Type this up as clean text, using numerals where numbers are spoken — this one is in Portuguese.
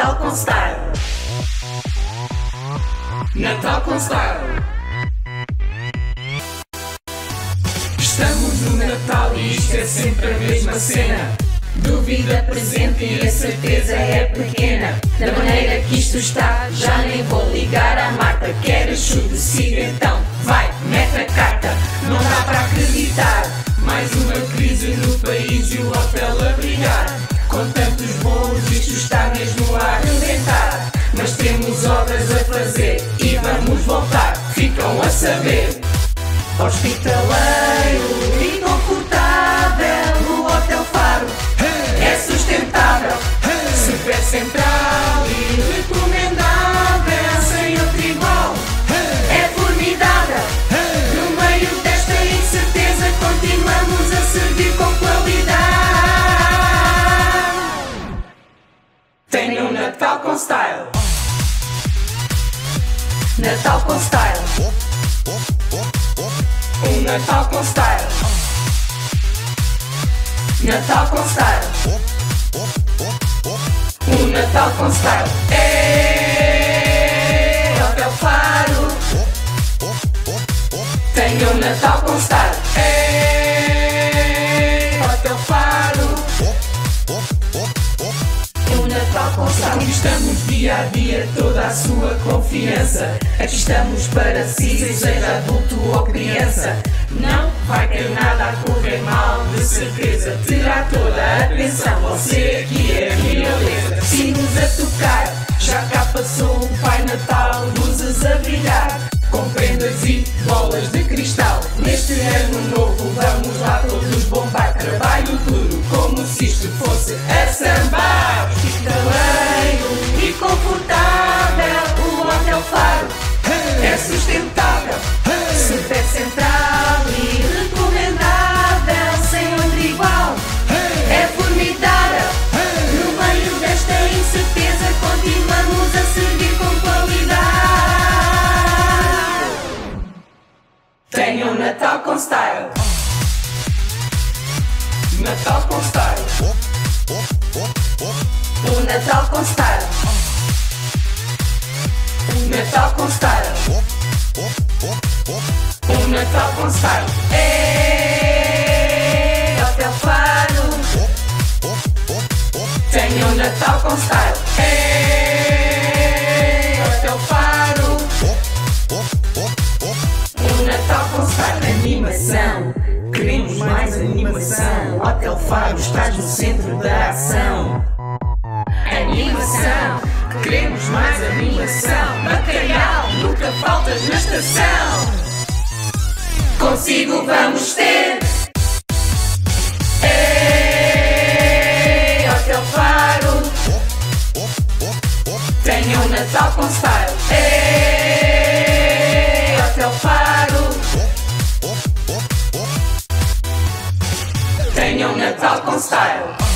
Natal com Style. Natal com Style. Estamos no Natal e isto é sempre a mesma cena. Dúvida presente e a certeza é pequena. Da maneira que isto está, já nem vou ligar à Marta. Queres chute, siga então, vai, mete a carta. Não dá para acreditar, mais uma crise no país e o hotel a brilhar. Com tantos voos isto está mesmo a arrebentar. Mas temos obras a fazer e vamos voltar, ficam a saber. Hospitaleiro e confortável, o Hotel Faro é sustentável, super central e recomendável, sem outro igual, é formidável. No meio desta incerteza continuamos a servir com qualidade. Tenham Natal com Style. Natal com Style. Um Natal com Style. Natal com Style. Um Natal com Style. Ei, Hotel Faro. Tenha um Natal com Style. Ei, Hotel Faro. Um Natal com Style. Conquistamos dia a dia toda a sua confiança. Aqui estamos para si, seja adulto ou criança. Não vai ter nada a correr mal, de certeza terá toda a atenção. Você aqui é a realeza. Sinos a tocar, já cá passou o Pai Natal. Luzes a brilhar, com prendas e bolas de cristal. Neste ano novo vamos lá todos bombar. Trabalho duro, como se isto fosse a sambar. Hospitaleiro e confortável, o Hotel Faro é sustentável, super central e recomendável, sem outro igual, é formidável. No meio desta incerteza continuamos a servir com qualidade. Tenham Natal com Style. Natal com Style. Um Natal com Style. Um Natal com Style. Um Natal com Style. Ei, Hotel Faro. Tenha um Natal com Style. Ei, Hotel Faro. Um Natal com Style. Animação, queremos mais animação. Hotel Faro estás no centro da ação. Animação, queremos mais animação. Bacalhau, nunca faltas na estação. Consigo vamos ter. Ei, Hotel Faro. Tenha um Natal com Style. Ei, Hotel Faro. Tenha um Natal com Style.